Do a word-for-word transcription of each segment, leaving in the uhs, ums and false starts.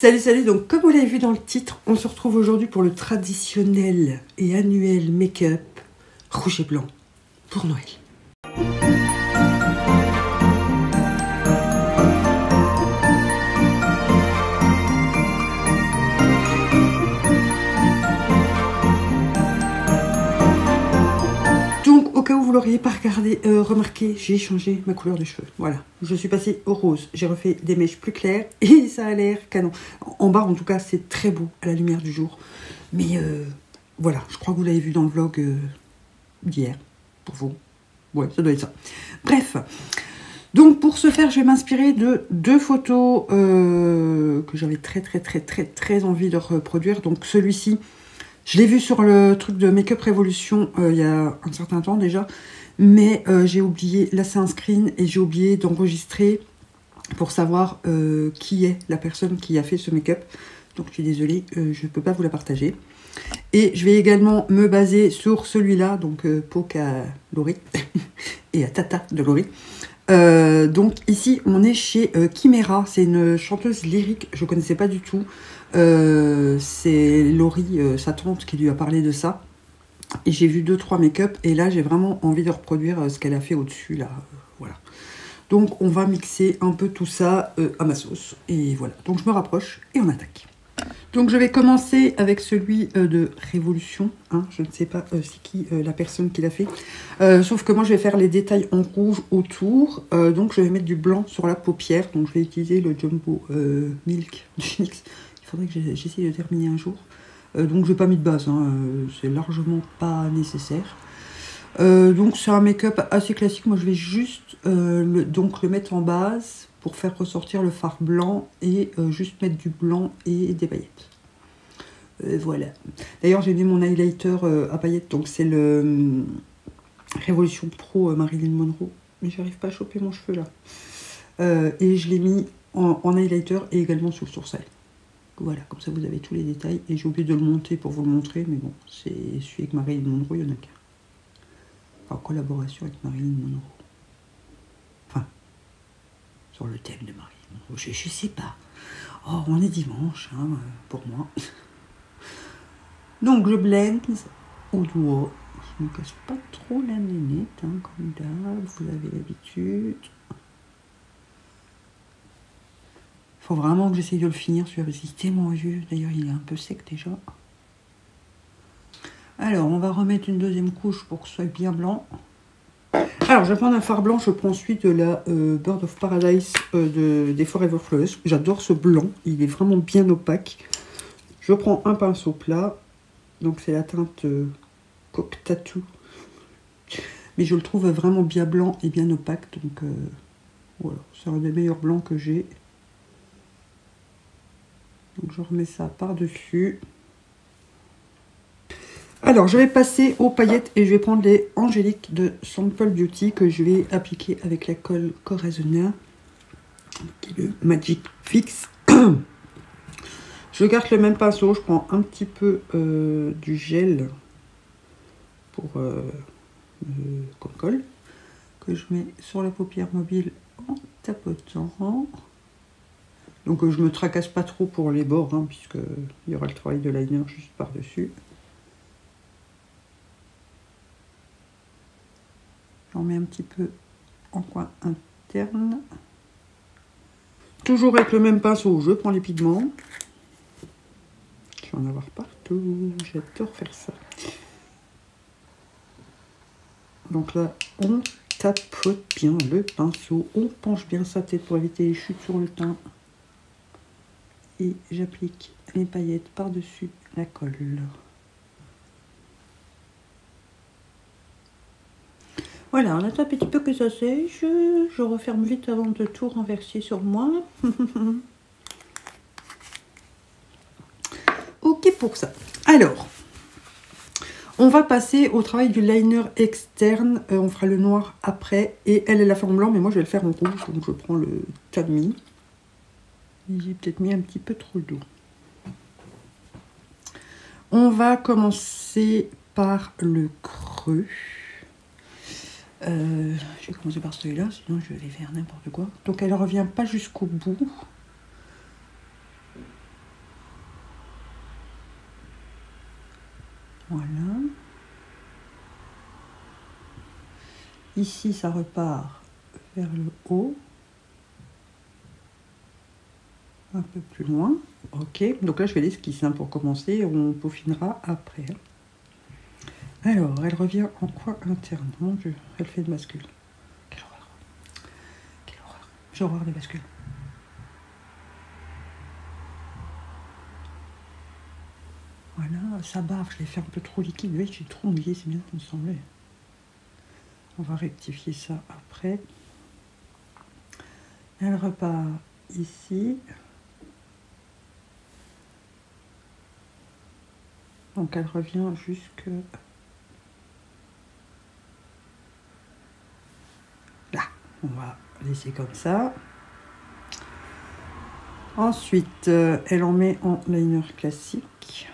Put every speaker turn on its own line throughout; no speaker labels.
Salut, salut, donc comme vous l'avez vu dans le titre, on se retrouve aujourd'hui pour le traditionnel et annuel make-up rouge et blanc pour Noël. Donc au cas où vous l'auriez pas regardé, euh, remarqué, j'ai changé ma couleur de cheveux. Voilà, je suis passée au rose, j'ai refait des mèches plus claires et ça a l'air canon. En bas en tout cas c'est très beau à la lumière du jour. Mais euh, voilà, je crois que vous l'avez vu dans le vlog euh, d'hier, pour vous. Ouais, ça doit être ça. Bref, donc pour ce faire, je vais m'inspirer de deux photos euh, que j'avais très très très très très envie de reproduire. Donc celui-ci, je l'ai vu sur le truc de Make Up Révolution euh, il y a un certain temps déjà, mais euh, j'ai oublié, là c'est un screen et j'ai oublié d'enregistrer pour savoir euh, qui est la personne qui a fait ce make-up. Donc je suis désolée, euh, je ne peux pas vous la partager. Et je vais également me baser sur celui-là, donc euh, Poke à Laurie et à Tata de Laurie. Euh, donc ici on est chez euh, Chimera, c'est une chanteuse lyrique, je ne connaissais pas du tout. Euh, c'est Laurie, euh, sa tante, qui lui a parlé de ça. Et j'ai vu deux trois make-up et là j'ai vraiment envie de reproduire euh, ce qu'elle a fait au-dessus là. Euh, voilà. Donc on va mixer un peu tout ça euh, à ma sauce. Et voilà, donc je me rapproche et on attaque. Donc je vais commencer avec celui euh, de Révolution, hein. Je ne sais pas euh, c'est qui euh, la personne qui l'a fait, euh, sauf que moi je vais faire les détails en rouge autour, euh, donc je vais mettre du blanc sur la paupière, donc je vais utiliser le Jumbo euh, Milk du N Y X, il faudrait que j'essaie de terminer un jour, euh, donc je n'ai pas mis de base, hein. euh, c'est largement pas nécessaire. Euh, donc c'est un make-up assez classique, moi je vais juste euh, le, donc le mettre en base, pour faire ressortir le fard blanc et euh, juste mettre du blanc et des paillettes. Euh, voilà. D'ailleurs, j'ai mis mon highlighter euh, à paillettes, donc c'est le euh, Révolution Pro euh, Marilyn Monroe. Mais j'arrive pas à choper mon cheveu là. Euh, et je l'ai mis en, en highlighter et également sous le sourcil. Voilà, comme ça vous avez tous les détails. Et j'ai oublié de le monter pour vous le montrer, mais bon, c'est celui avec Marilyn Monroe, il y en a qu'un. En collaboration avec Marilyn Monroe. Sur le thème de Marie. Je, je sais pas. Oh, on est dimanche, hein, pour moi. Donc, je blende au doigt. Je ne me casse pas trop la nénette, hein, comme d'hab. Vous avez l'habitude. Il faut vraiment que j'essaye de le finir, celui-là, parce qu'il est tellement vieux. D'ailleurs, il est un peu sec déjà. Alors, on va remettre une deuxième couche pour que ce soit bien blanc. Alors, je vais prendre un fard blanc, je prends ensuite de la euh, Bird of Paradise euh, de, des Forever Flawless. J'adore ce blanc, il est vraiment bien opaque. Je prends un pinceau plat, donc c'est la teinte euh, Coque Tattoo. Mais je le trouve vraiment bien blanc et bien opaque, donc euh, voilà, c'est un des meilleurs blancs que j'ai. Donc je remets ça par-dessus. Alors, je vais passer aux paillettes et je vais prendre les Angéliques de Sample Beauty que je vais appliquer avec la colle Corazona, qui est le Magic Fix. Je garde le même pinceau, je prends un petit peu euh, du gel pour euh, euh, comme colle, que je mets sur la paupière mobile en tapotant. Donc, euh, je ne me tracasse pas trop pour les bords, hein, puisqu'il y aura le travail de liner juste par-dessus. J'en mets un petit peu en coin interne. Toujours avec le même pinceau, je prends les pigments. Je vais en avoir partout. J'adore faire ça. Donc là, on tapote bien le pinceau. On penche bien sa tête pour éviter les chutes sur le teint. Et j'applique les paillettes par-dessus la colle. Voilà, on attend un petit peu que ça sèche. Je referme vite avant de tout renverser sur moi. Ok pour ça. Alors, on va passer au travail du liner externe. Euh, on fera le noir après. Et elle, elle l'a fait en blanc, mais moi, je vais le faire en rouge. Donc, je prends le tamis. J'ai peut-être mis un petit peu trop d'eau. On va commencer par le creux. Euh, je vais commencer par celui-là, sinon je vais faire n'importe quoi. Donc elle ne revient pas jusqu'au bout. Voilà. Ici, ça repart vers le haut. Un peu plus loin. Ok, donc là, je fais l'esquisse hein, pour commencer. On peaufinera après. Alors, elle revient en coin interne. Mon Dieu, elle fait de bascule. Quelle horreur. Quelle horreur. J'ai horreur des bascules. Voilà, ça bave, je l'ai fait un peu trop liquide. Oui, j'ai trop mouillé, c'est bien, ça me semblait. On va rectifier ça après. Elle repart ici. Donc elle revient jusque là. On va laisser comme ça. Ensuite, euh, elle en met en liner classique.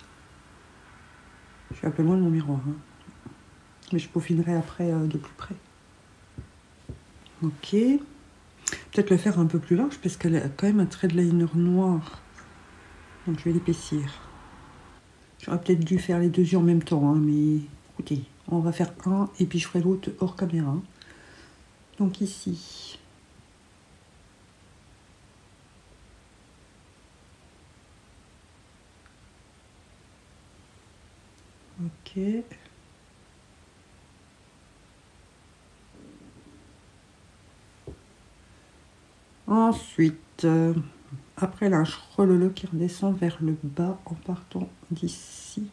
Je suis un peu loin de mon miroir. Hein. Mais je peaufinerai après euh, de plus près. Ok. Peut-être le faire un peu plus large parce qu'elle a quand même un trait de liner noir. Donc je vais l'épaissir. J'aurais peut-être dû faire les deux yeux en même temps. Hein, mais écoutez, on va faire un et puis je ferai l'autre hors caméra. Donc ici. Ok. Ensuite, euh, après là, je relole qui redescend vers le bas en partant d'ici.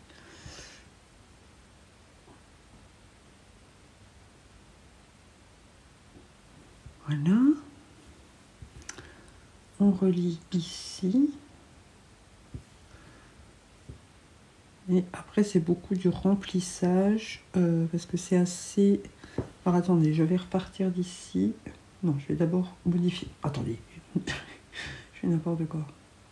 Voilà. On relie ici. Et après, c'est beaucoup du remplissage euh, parce que c'est assez... Alors attendez, je vais repartir d'ici. Non, je vais d'abord modifier. Attendez, je fais n'importe quoi.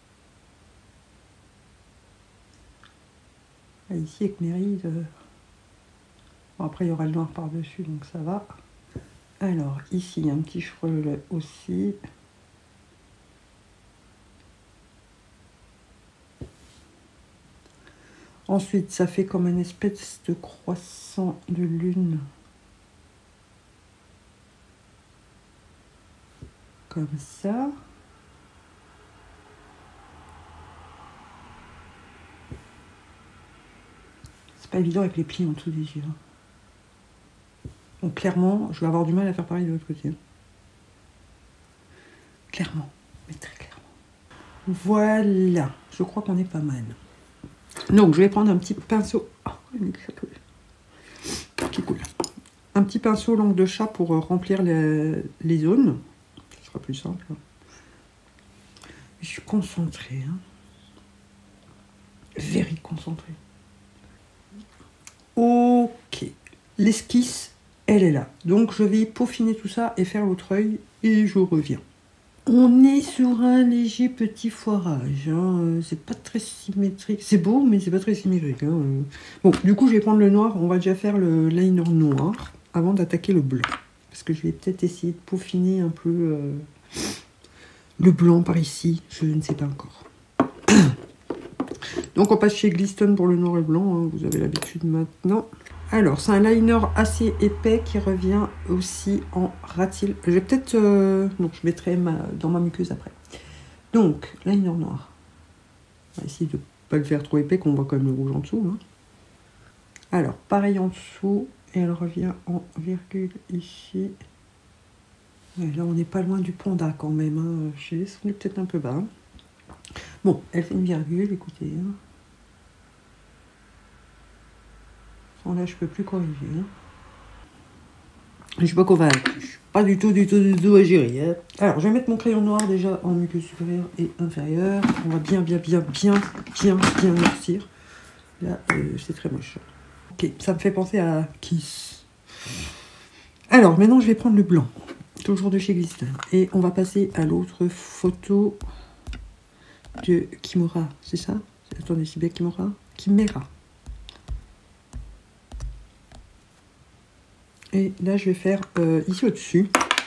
Ah, ici, avec mes rides. Euh... Bon, après, il y aura le noir par-dessus, donc ça va. Alors, ici, il y a un petit chevreuil aussi. Ensuite, ça fait comme une espèce de croissant de lune. Comme ça. C'est pas évident avec les plis en dessous des yeux. Donc clairement, je vais avoir du mal à faire pareil de l'autre côté. Clairement, mais très clairement. Voilà, je crois qu'on est pas mal. Donc je vais prendre un petit pinceau. Oh, qui coule. Un petit pinceau langue de chat pour remplir les, les zones. Ce sera plus simple. Je suis concentrée. Hein. Very concentrée. Ok. L'esquisse, elle est là. Donc je vais peaufiner tout ça et faire l'autre œil et je reviens. On est sur un léger petit foirage. Hein. C'est pas très symétrique. C'est beau, mais c'est pas très symétrique. Hein. Bon, du coup, je vais prendre le noir. On va déjà faire le liner noir avant d'attaquer le blanc. Parce que je vais peut-être essayer de peaufiner un peu euh, le blanc par ici. Je ne sais pas encore. Donc, on passe chez Glisten pour le noir et le blanc. Hein. Vous avez l'habitude maintenant. Alors, c'est un liner assez épais qui revient aussi en ratil. Je vais peut-être... Euh, donc, je mettrai ma, dans ma muqueuse après. Donc, liner noir. On va essayer de ne pas le faire trop épais, qu'on voit quand même le rouge en dessous. Hein. Alors, pareil en dessous. Et elle revient en virgule ici. Et là, on n'est pas loin du panda quand même. Hein. Je l'ai descendu peut-être un peu bas. Hein. Bon, elle fait une virgule, écoutez. Hein. Là, je peux plus corriger. Hein. Je suis pas convaincue. Je suis pas du tout, du tout, du tout à gérer. Hein. Alors, je vais mettre mon crayon noir déjà en muqueuse supérieure et inférieure. On va bien, bien, bien, bien, bien, bien noircir. Là, euh, c'est très moche. Ok, ça me fait penser à Kiss. Alors, maintenant, je vais prendre le blanc. Toujours de chez Glisten. Et on va passer à l'autre photo de Kimura. C'est ça? Attendez, c'est bien Kimura? Kimera. Et là, je vais faire euh, ici au-dessus.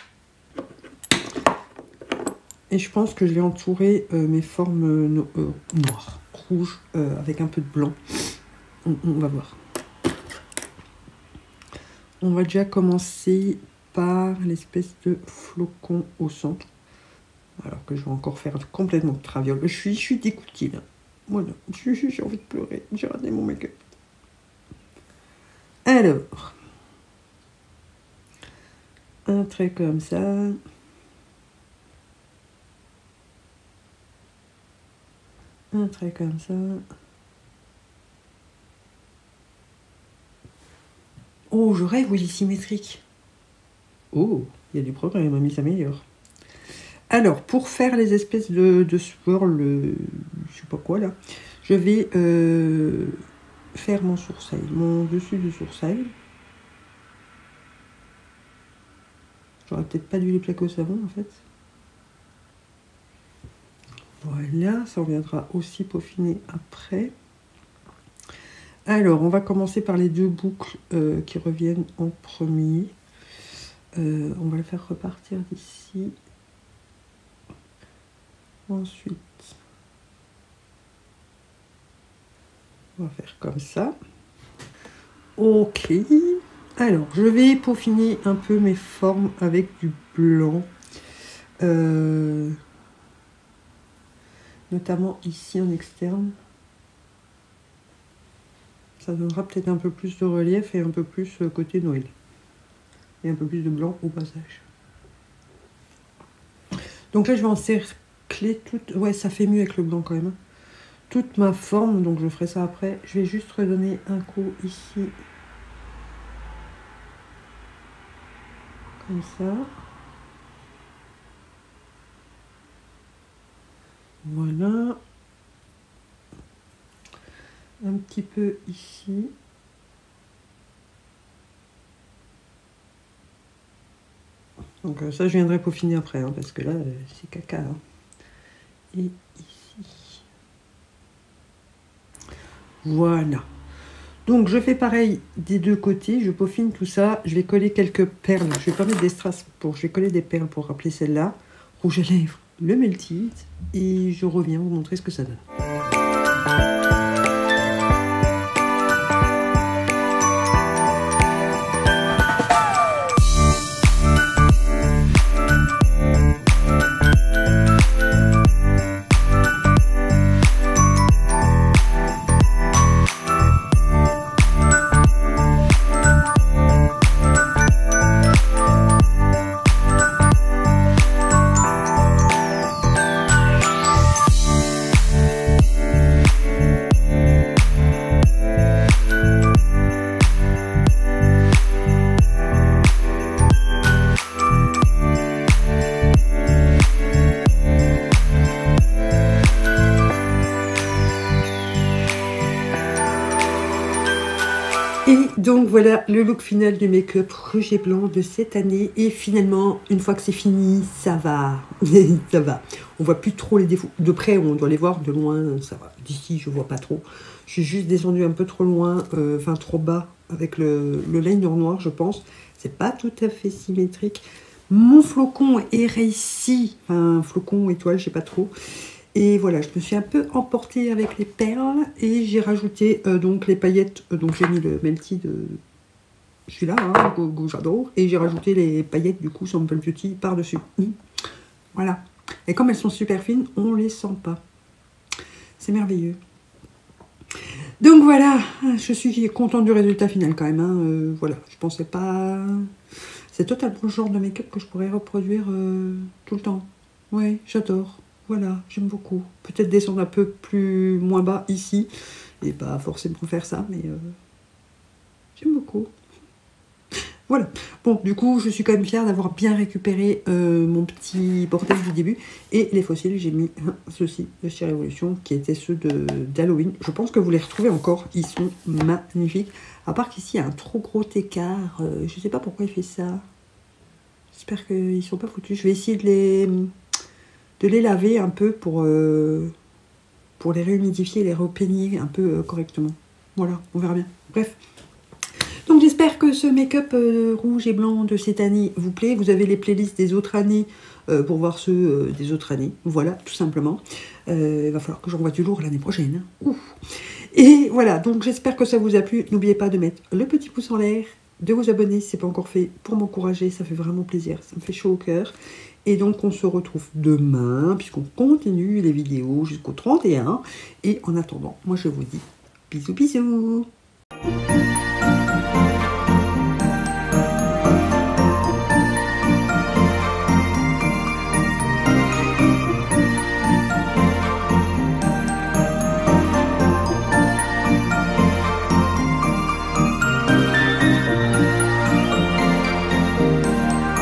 Et je pense que je vais entourer euh, mes formes euh, no euh, noires, rouges, euh, avec un peu de blanc. on, on va voir. On va déjà commencer par l'espèce de flocon au centre. Alors que je vais encore faire complètement de traviole. Je suis, je suis dégoûtée là. Voilà, j'ai envie de pleurer. J'ai raté mon make-up. Alors, un trait comme ça. Un trait comme ça. Oh, je rêve, oui, il est symétrique. Oh, il y a du progrès, mamie s'améliore. Alors, pour faire les espèces de, de swirl, le, je sais pas quoi là, je vais euh, faire mon sourcil, mon dessus du sourcil. J'aurais peut-être pas dû les plaquer au savon en fait. Voilà, ça reviendra aussi peaufiner après. Alors, on va commencer par les deux boucles euh, qui reviennent en premier. Euh, on va le faire repartir d'ici. Ensuite, on va faire comme ça. Ok. Alors, je vais peaufiner un peu mes formes avec du blanc. Euh, notamment ici en externe. Ça donnera peut-être un peu plus de relief et un peu plus côté Noël. Et un peu plus de blanc au passage. Donc là, je vais encercler toute... Ouais, ça fait mieux avec le blanc quand même. Toute ma forme, donc je ferai ça après. Je vais juste redonner un coup ici. Comme ça. Voilà. Un petit peu ici. Donc ça, je viendrai peaufiner après, hein, parce que là, c'est caca. Hein. Et ici. Voilà. Donc, je fais pareil des deux côtés. Je peaufine tout ça. Je vais coller quelques perles. Je vais pas mettre des strass pour... Je vais coller des perles pour rappeler celle-là. Rouge à lèvres, le Melty. Et je reviens vous montrer ce que ça donne. Donc voilà le look final du make-up rouge et blanc de cette année. Et finalement, une fois que c'est fini, ça va. Ça va. On voit plus trop les défauts. De près, on doit les voir. De loin, ça va. D'ici, je vois pas trop. Je suis juste descendue un peu trop loin, euh, enfin trop bas avec le, le liner noir, je pense. C'est pas tout à fait symétrique. Mon flocon est réussi. Enfin, flocon, étoile, je sais pas trop. Et voilà, je me suis un peu emportée avec les perles et j'ai rajouté euh, donc les paillettes. Euh, donc j'ai mis le Melty de celui-là, hein, que j'adore. Et j'ai rajouté les paillettes du coup Sample Beauty par-dessus. Mmh. Voilà. Et comme elles sont super fines, on les sent pas. C'est merveilleux. Donc voilà, je suis contente du résultat final quand même. Hein. Euh, voilà, je pensais pas... C'est totalement le genre de make-up que je pourrais reproduire euh, tout le temps. Oui, j'adore. Voilà, j'aime beaucoup. Peut-être descendre un peu plus moins bas ici. Et pas forcément faire ça, mais euh, j'aime beaucoup. Voilà. Bon, du coup, je suis quand même fière d'avoir bien récupéré euh, mon petit bordel du début. Et les fossiles, j'ai mis hein, ceux-ci de chez Révolution, qui étaient ceux d'Halloween. Je pense que vous les retrouvez encore. Ils sont magnifiques. À part qu'ici, il y a un trop gros écart. Euh, je sais pas pourquoi il fait ça. J'espère qu'ils sont pas foutus. Je vais essayer de les... de les laver un peu pour, euh, pour les réhumidifier et les repeigner un peu euh, correctement. Voilà, on verra bien. Bref. Donc j'espère que ce make-up euh, rouge et blanc de cette année vous plaît. Vous avez les playlists des autres années euh, pour voir ceux euh, des autres années. Voilà, tout simplement. Euh, il va falloir que j'envoie du lourd l'année prochaine. Hein. Ouf. Et voilà, donc j'espère que ça vous a plu. N'oubliez pas de mettre le petit pouce en l'air, de vous abonner si ce n'est pas encore fait pour m'encourager. Ça fait vraiment plaisir, ça me fait chaud au cœur. Et donc on se retrouve demain, puisqu'on continue les vidéos jusqu'au trente et un. Et en attendant, moi je vous dis bisous bisous.